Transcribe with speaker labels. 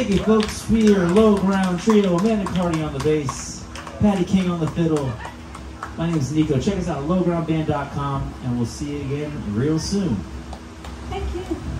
Speaker 1: Thank you, folks. We are Low Ground Trio. Amanda Carney on the bass, Patty King on the fiddle. My name is Nico. Check us out at lowgroundband.com, and we'll see you again real soon.
Speaker 2: Thank you.